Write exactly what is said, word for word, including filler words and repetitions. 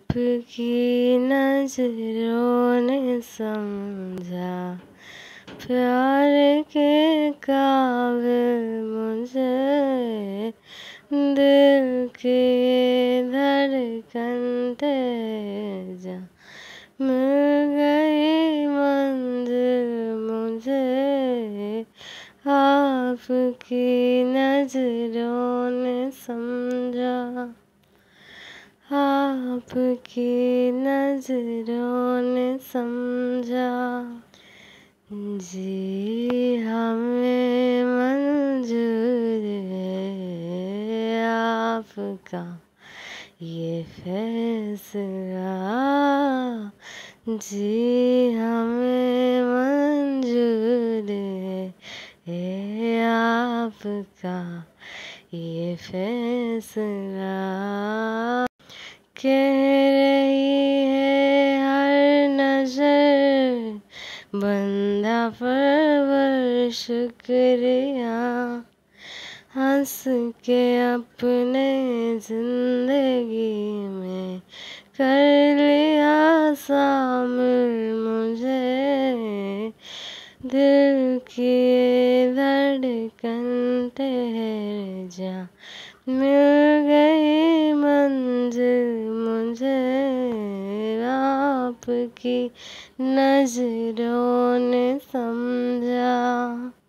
आपकी नजरों ने समझा प्यार के काबिल मुझे, दिल की धड़कन तेजा मिल गई मंजिल मुझे, आपकी नजरों ने समझा, आपकी नजरों ने समझा। जी हमें मंजूर है आपका ये फैसला, जी हमें मंजूर है आपका ये फैसला। कह रही है हर नजर बंदा परवर शुक्रिया, हंस के अपने जिंदगी में कर लिया शामिल मुझे, दिल की धड़कन ठहर जा मिल गई मंजिल मुझे, आपकी नजरों ने समझा।